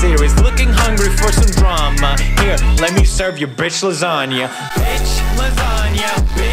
series. Looking hungry for some drama. Here, let me serve you bitch lasagna. Bitch lasagna, bitch